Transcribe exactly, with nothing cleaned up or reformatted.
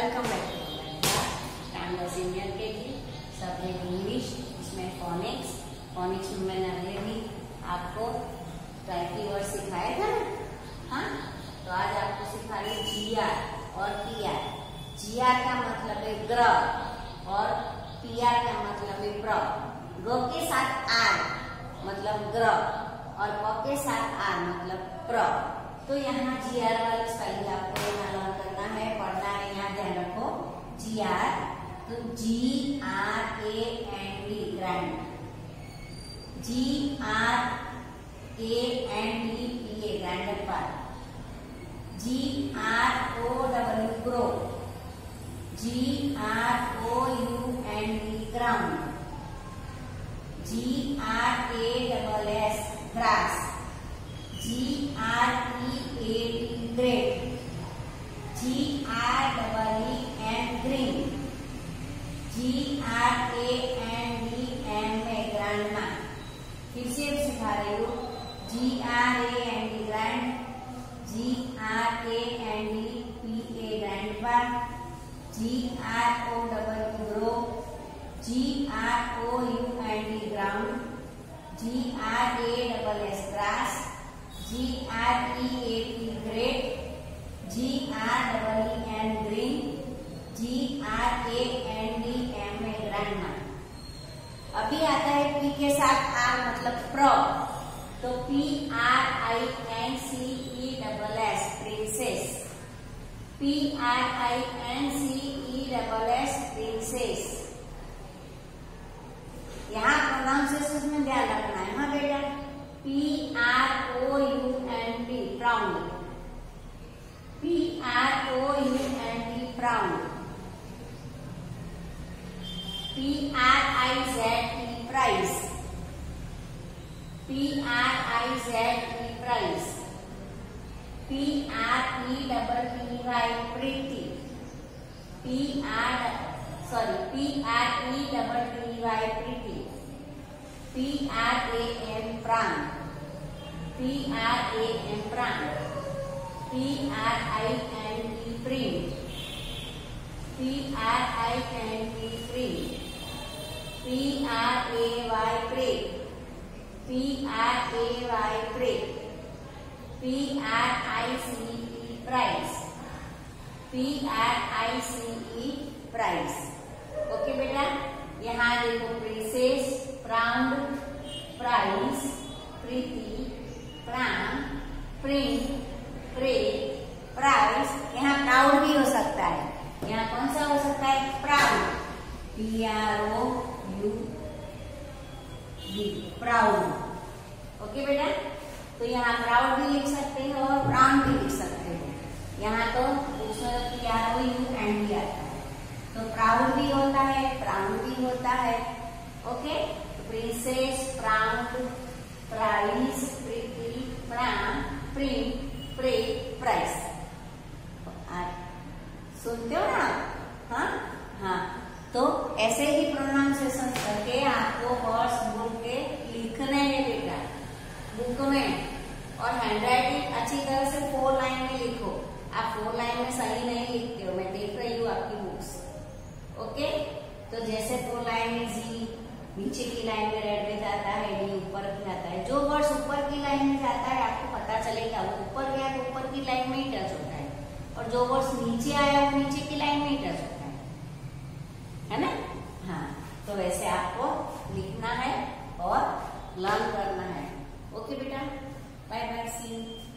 Welcome back to online class standard senior K G subject English. इसमें phonics phonics में मैंने अगले भी आपको टाइपी वर्ड सिखाया था ना। हाँ, तो आज आपको सिखा रही जी आर और पी आर। जी आर का मतलब है ग्र और पी आर का मतलब है प्र। ग के साथ आर मतलब ग्र और प के साथ आर मतलब प्र। तो यहाँ जी आर वाली स्पेलिंग आपको यहाँ लर्न करना है, पढ़ना है। यहाँ ध्यान रखो जी आर, तो G R A N D grand, G R A N D P A grandpa, G R O W grow, G R O U N D ground, G R A double S grass, G R E A T great, G R double E N green, G R A N D M A grandma. फिर से सिखा रही हूँ G R A N D grand, G R A N D P A grandpa, G R O double grow, G R O U N D ground, G R A double S grass, G R E A T great, G R double E N green, G R A N D M A grandma. अभी आता है P के साथ are मतलब प्र। तो P R I N C E double S princess, P R I N C E double S princess. यहाँ pronunciation में ध्यान रखना है। हाँ बेटा, P R O U N D pround, P R O U N D pround, P R I Z E prize, P R I Z E prize, P R E double T Y pretty, P R sorry P R E double T Y pretty, P R A M pram, P R A M pram, P R I N D print, P R I N D print, P R A Y pray, P R A Y pray, P R I C E price, P R I C E price. Okay बेटा, यहाँ देखो princess, pround, price, pretty, pram, print, pray, price. यहाँ proud भी हो सकता है। यहाँ कौन सा हो सकता है? Proud, P R O U D proud. Okay बेटा, तो यहाँ प्राउड भी लिख सकते हो और प्राउड भी लिख सकते हो। यहाँ तो उसमें P R O U N D आता है, तो प्राउड भी होता है, प्राउड भी होता है। ओके, तो princess, proud, price, pretty, pram, print, pray, price. सुनते हो ना? हाँ हाँ, तो ऐसे ही प्रोनाउंसिएशन करके आपको वर्ड्स बुक के लिखने हैं बेटा, बुक में। और हैंडराइटिंग अच्छी तरह से फोर लाइन में लिखो। आप फोर लाइन में सही नहीं लिखते हो, मैं देख रही हूँ आपकी बुक्स। ओके, तो जैसे फोर लाइन में जी नीचे की लाइन में रेड में जाता है, डी ऊपर की आता है। जो वर्ड्स ऊपर की लाइन में जाता है आपको पता चलेगा वो ऊपर गया तो ऊपर की लाइन में ही टच होता है, और जो वर्ड्स नीचे आया वो नीचे की लाइन में ही टच होता है, है ना? हाँ, तो वैसे आपको लिखना है और लर्न करना है। ओके बेटा, बाय बाय, सी यू।